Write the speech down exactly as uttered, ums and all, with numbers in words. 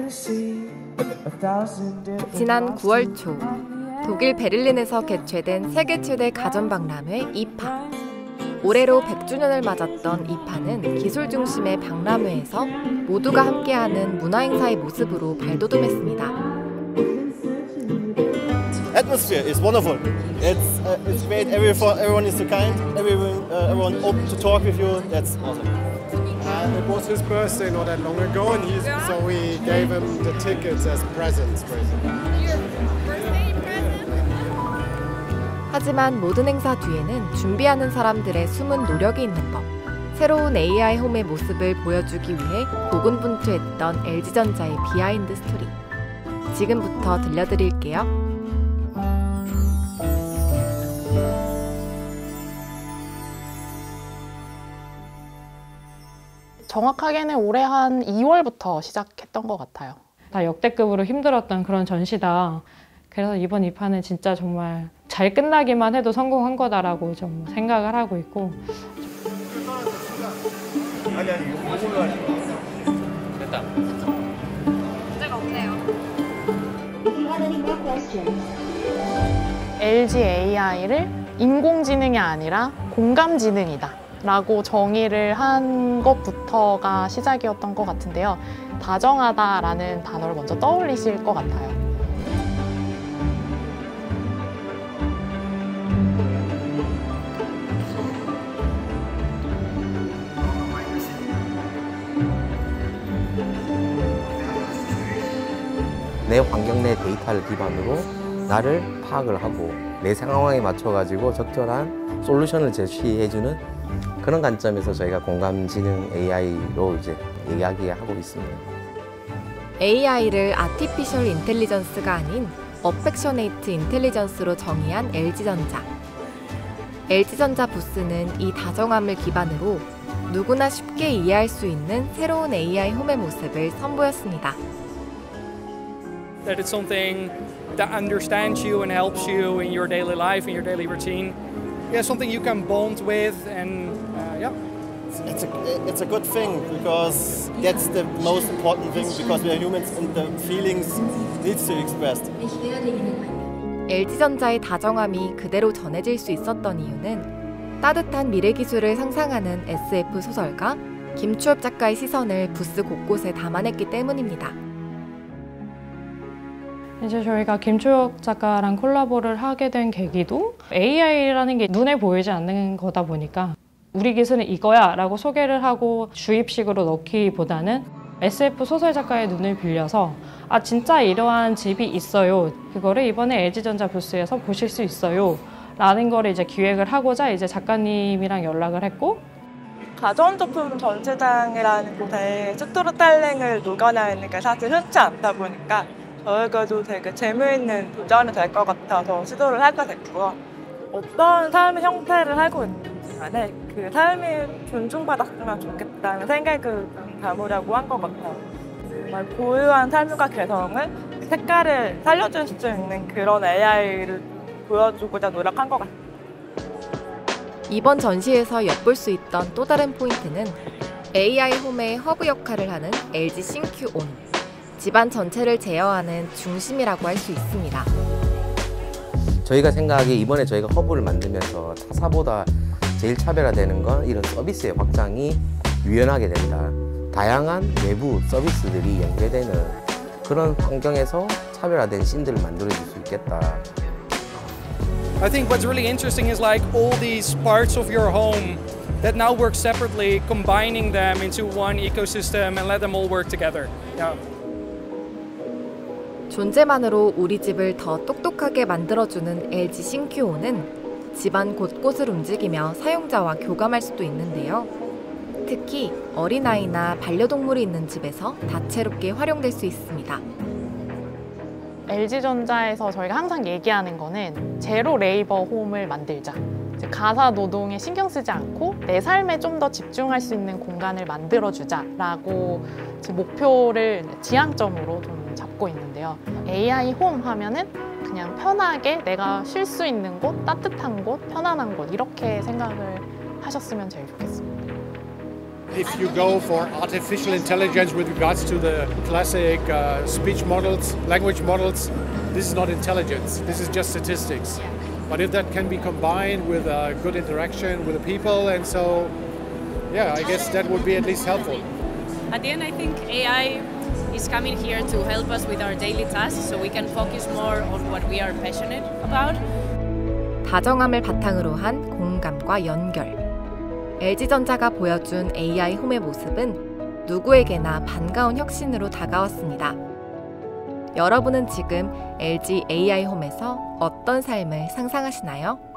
지난 구월 초 독일 베를린에서 개최된 세계 최대 가전박람회 이파. 올해로 백 주년을 맞았던 이파는 기술 중심의 박람회에서 모두가 함께하는 문화행사의 모습으로 발돋움했습니다. Atmosphere is wonderful. It's uh, it's great. Everyone everyone is so kind. Everyone uh, everyone open to talk with you. That's awesome. Uh, it was his birthday not that long ago, and he's, so we gave him the tickets as presents, basically. 하지만 모든 행사 뒤에는 준비하는 사람들의 숨은 노력이 있는 법. 새로운 에이아이 홈의 모습을 보여주기 위해 고군분투했던 엘지전자의 비하인드 스토리. 지금부터 들려드릴게요. 정확하게는 올해 한 이월부터 시작했던 것 같아요. 다 역대급으로 힘들었던 그런 전시다. 그래서 이번 이파는 진짜 정말 잘 끝나기만 해도 성공한 거다라고 좀 생각을 하고 있고. 아니 아니 이걸로 하니. 됐다. 문제가 없네요. 엘지 에이아이를 인공지능이 아니라 공감지능이다 라고 정의를 한 것부터가 시작이었던 것 같은데요. 다정하다라는 단어를 먼저 떠올리실 것 같아요. 내 환경 내 데이터를 기반으로 나를 파악을 하고 내 상황에 맞춰가지고 적절한 솔루션을 제시해주는 그런 관점에서 저희가 공감지능 에이아이로 이제 이야기하고 있습니다. 에이아이를 아티피셜 인텔리전스가 아닌 어펙셔네이트 인텔리전스로 정의한 엘지전자. 엘지전자 부스는 이 다정함을 기반으로 누구나 쉽게 이해할 수 있는 새로운 에이아이 홈의 모습을 선보였습니다. That it's something that understands you and helps you in your daily life, in your daily routine. Yeah, something you can bond with, and uh, yeah. It's a it's a good thing because that's the most important thing because we are humans and the feelings needs to be expressed. 엘지전자의 다정함이 그대로 전해질 수 있었던 이유는 따뜻한 미래 기술을 상상하는 에스에프 소설가 김추엽 작가의 시선을 부스 곳곳에 담아냈기 때문입니다. 이제 저희가 김추엽 작가랑 콜라보를 하게 된 계기도 에이아이라는 게 눈에 보이지 않는 거다 보니까 우리 기술은 이거야 라고 소개를 하고 주입식으로 넣기보다는 에스에프 소설 작가의 눈을 빌려서 아 진짜 이러한 집이 있어요. 그거를 이번에 엘지전자 부스에서 보실 수 있어요. 라는 거를 이제 기획을 하고자 이제 작가님이랑 연락을 했고 가전제품 전시장이라는 곳에 스토리텔링을 녹여내는 게 사실 흔치 않다 보니까 저에게도 되게 재미있는 도전이 될 것 같아서 시도를 하게 됐고요. 어떤 삶의 형태를 하고 있는지 간에 그 삶이 존중받았으면 좋겠다는 생각을 담으려고 한 것 같아요. 정말 고유한 삶과 개성을, 색깔을 살려줄 수 있는 그런 에이아이를 보여주고자 노력한 것 같아요. 이번 전시에서 엿볼 수 있던 또 다른 포인트는 에이아이 홈의 허브 역할을 하는 엘지 싱큐온. 집안 전체를 제어하는 중심이라고 할 수 있습니다. 저희가 생각하기에 이번에 저희가 허브를 만들면서 타사보다 제일 차별화되는 건 이런 서비스의 확장이 유연하게 된다. 다양한 외부 서비스들이 연계되는 그런 환경에서 차별화된 씬들을 만들어줄 수 있겠다. I think what's really interesting is like all these parts of your home that now work separately, combining them into one ecosystem and let them all work together. Yeah. 존재만으로 우리 집을 더 똑똑하게 만들어주는 엘지 싱큐온은 집안 곳곳을 움직이며 사용자와 교감할 수도 있는데요. 특히 어린아이나 반려동물이 있는 집에서 다채롭게 활용될 수 있습니다. 엘지전자에서 저희가 항상 얘기하는 거는 제로 레이버 홈을 만들자. 가사 노동에 신경 쓰지 않고 내 삶에 좀 더 집중할 수 있는 공간을 만들어주자라고 목표를 지향점으로 좀 잡고 있는데요. 에이아이 홈 하면은 그냥 편하게 내가 쉴 수 있는 곳, 따뜻한 곳, 편안한 곳 이렇게 생각을 하셨으면 제일 좋겠습니다. If you go for artificial intelligence with regards to the classic uh, speech models, language models, this is not intelligence, this is just statistics. But if that can be combined with a good interaction with the people, and so, yeah, I guess that would be at least helpful. At the end, I think A I is coming here to help us with our daily tasks so we can focus more on what we are passionate about. 다정함을 바탕으로 한 공감과 연결. 엘지전자가 보여준 에이아이 홈의 모습은 누구에게나 반가운 혁신으로 다가왔습니다. 여러분은 지금 엘지 에이아이 홈에서 어떤 삶을 상상하시나요?